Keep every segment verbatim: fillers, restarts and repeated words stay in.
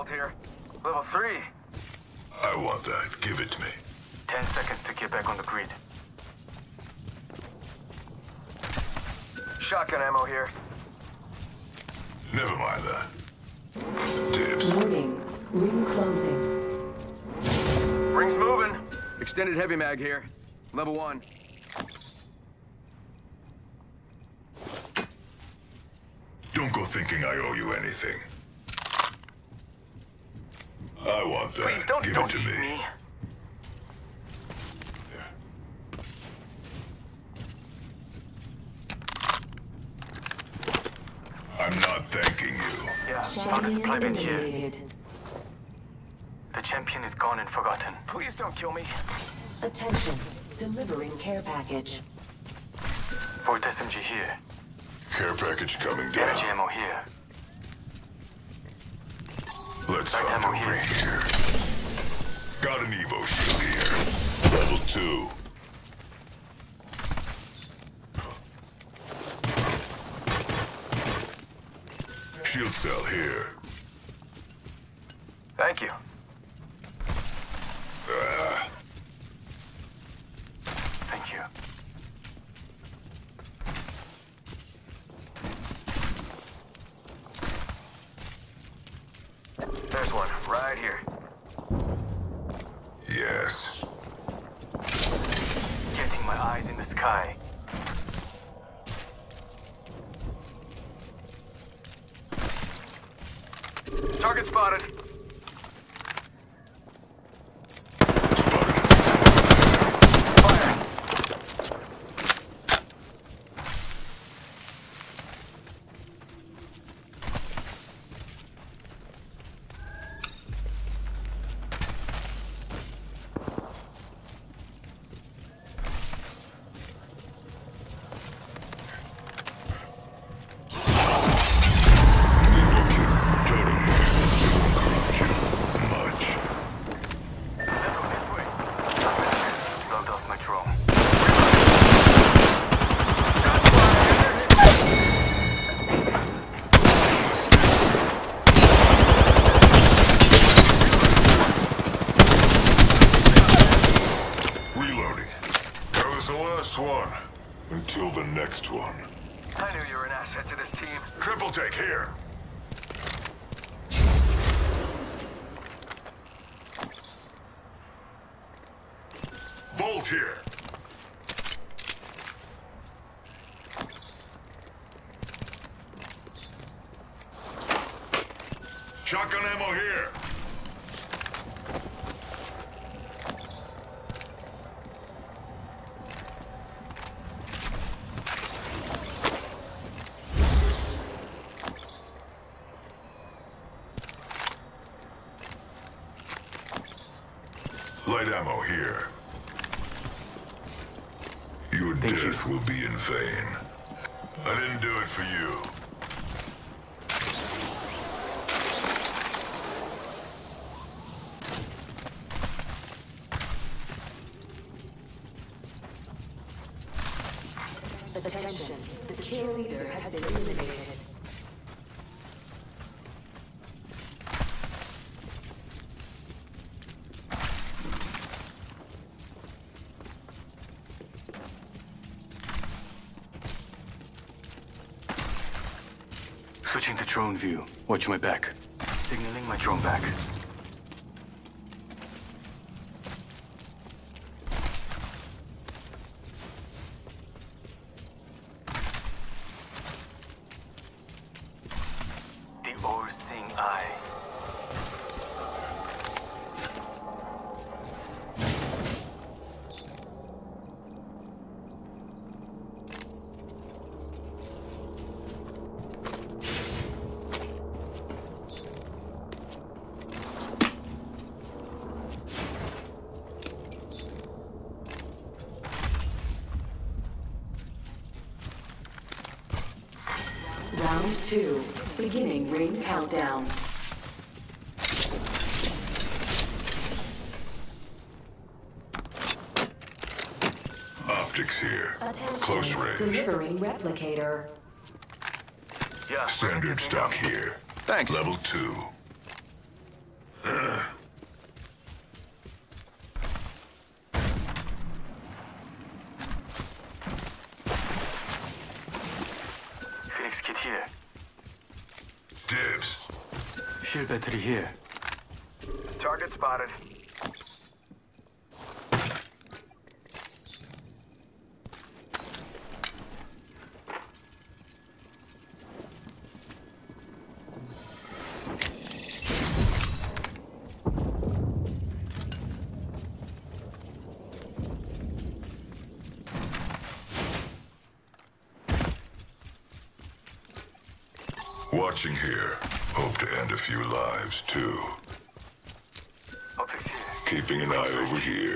Volt here. Level three. I want that. Give it to me. Ten seconds to get back on the grid. Shotgun ammo here. Never mind that. Dibs. Warning. Ring closing. Ring's moving. Extended heavy mag here. Level one. Don't go thinking I owe you anything. I want that. Please don't, Give don't it to eat me. me. I'm not thanking you. Yeah, found a Champion supply bin here. eliminated. The champion is gone and forgotten. Please don't kill me. Attention. Delivering care package. Volt S M G here. Care package coming down. Energy ammo here. Let's Light hunt ammo over here. here. Got an Evo shield here. Level two. Shield cell here. Thank you. Ah, Thank you. There's one, right here. yes. Getting my eyes in the sky. Target spotted. Fire. Much. This way, this way. Logged off my drone. Shot Reloading. That was the last one. Until the next one. I knew you were an asset to this team. Triple take here. Volt here. Shotgun ammo here. Light ammo here. Your Thank death will be in vain. I didn't do it for you. Attention. The kill leader has been eliminated. Switching to drone view. Watch my back. Signaling my drone back. The all-seeing eye. Round two. Beginning ring countdown. Optics here. Attention. Close range. Delivering replicator. Yeah. Standard stock here. Thanks. Level two. kill battery here. Target spotted. Watching here. Hope to end a few lives, too. Keeping an eye over here.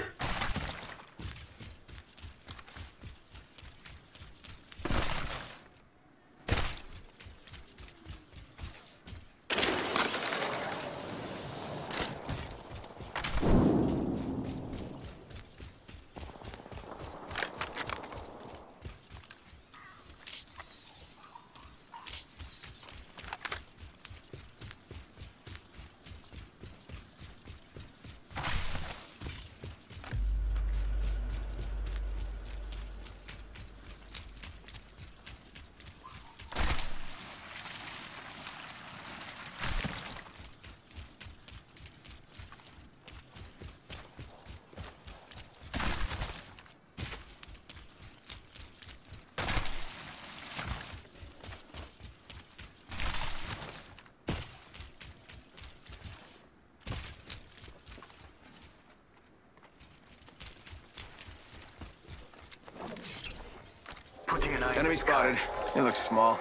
Enemy spotted. It looks small.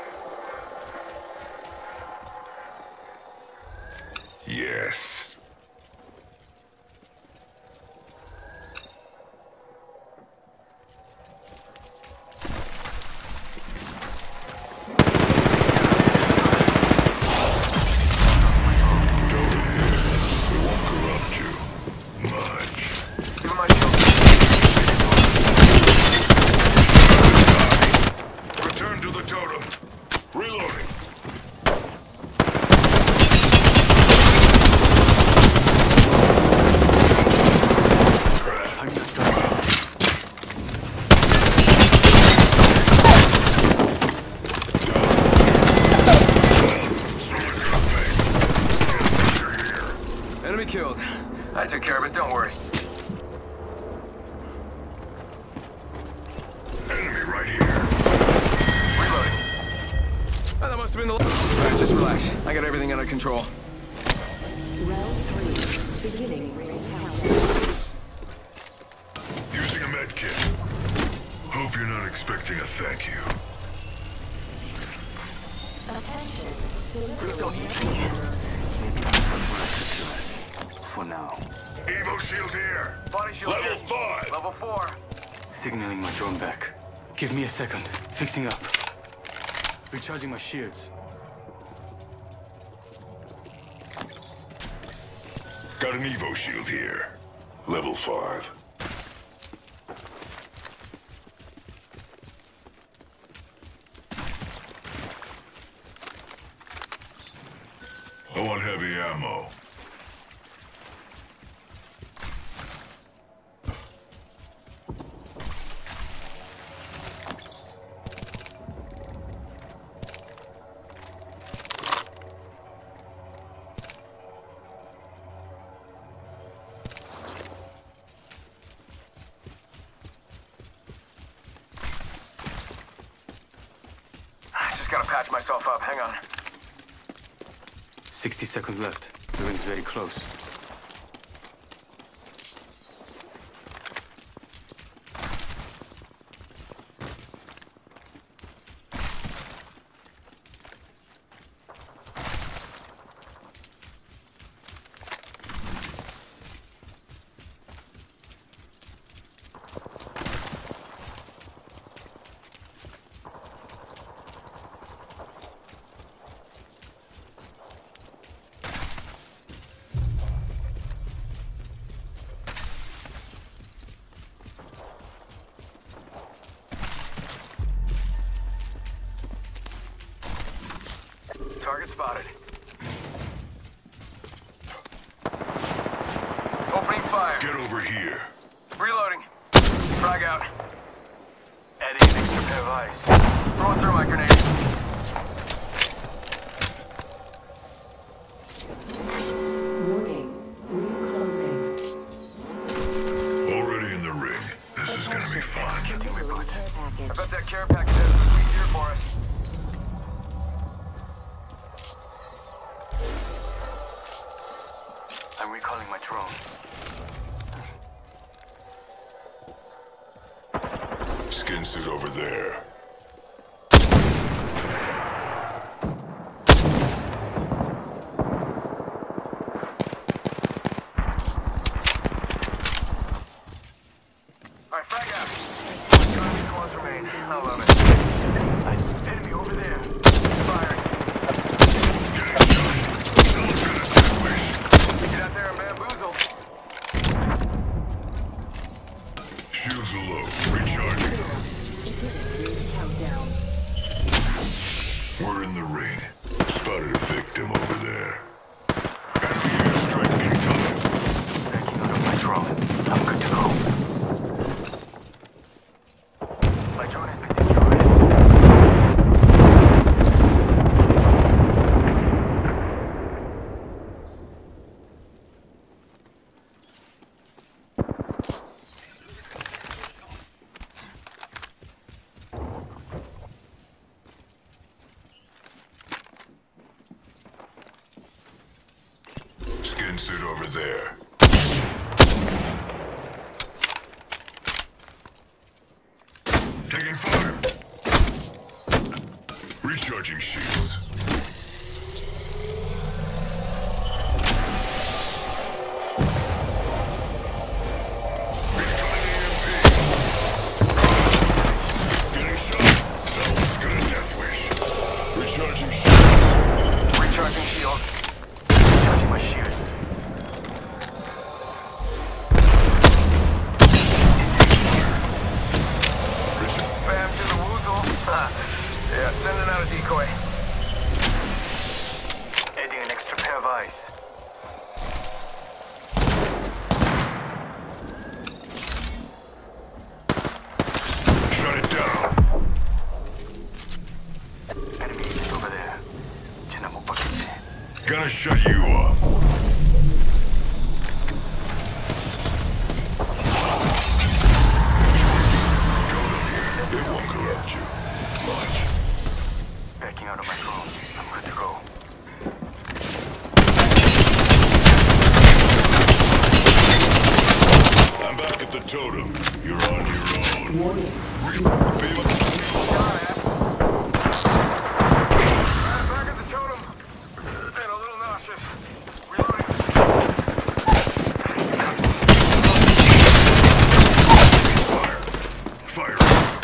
Yes. Killed. I took care of it, don't worry. Enemy right here. Reloading. Oh, that must have been the... Alright, just relax. I got everything under control. Round three. Beginning ring count. Using a med kit. Hope you're not expecting a thank you. Attention. Delivery. For now. Evo shield here. Body shield Level here. five. Level four. Signaling my drone back. Give me a second. Fixing up. Recharging my shields. Got an Evo shield here. Level five. I want heavy ammo. Gotta patch myself up. Hang on. Sixty seconds left. The ring's very close. Target spotted. Opening fire. Get over here. Reloading. Frag out. Adding an extra pair of eyes. Throwing through my grenade. recalling my drone. Skin suit over there. Alright, frag out. Twenty squads remain. I love it. Enemy over there. Firing. Get out there and bamboozle. Shields are low. Recharging them. Countdown. We're in the ring. Spotted a victim over there. Enemy airstrike anytime. Backing out of my drone. I'm good to go. My drone has been destroyed. Skin suit over there. Taking fire. Recharging shields. Incoming E M P. Getting shot. Someone's got a death wish. Recharging shields. Recharging shields. Recharging my shields. Bam to the woozle. Ah. Yeah, sending out a decoy. Adding an extra pair of eyes. Shut it down. Enemy is over there. 쟤는 못 받겠지. Gonna shut you up. It won't corrupt you much. Backing out of my drone. I'm good to go. I'm back at the totem. You're on your own. Re- Back at the totem. And a little nauseous. Reloading. Fire. Fire.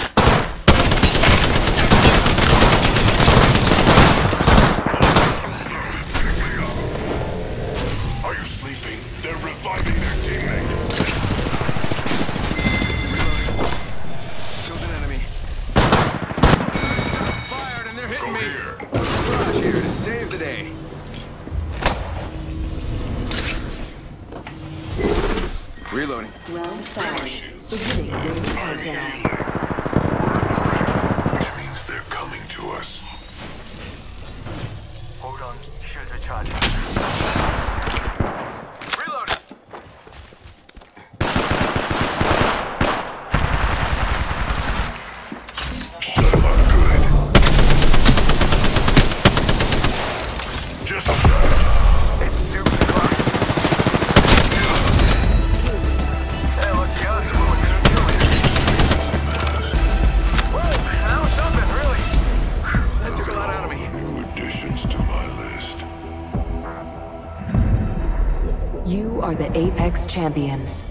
Pick me up. Are you sleeping? They're reviving their teammate. Killed an enemy. Fired and they're hitting Go me. here. Rush here to save the day. Reloading. Round five. Beginning ring countdown. Which means they're coming to us. Hold on. Shields recharging. Reloading. Shut up, I'm good. Just shut it. It's Duke's o'clock. Hey, look, the other school couldn't kill me. Whoa, that was something, really. That took a lot out of me. New additions to my list. You are the Apex Champions.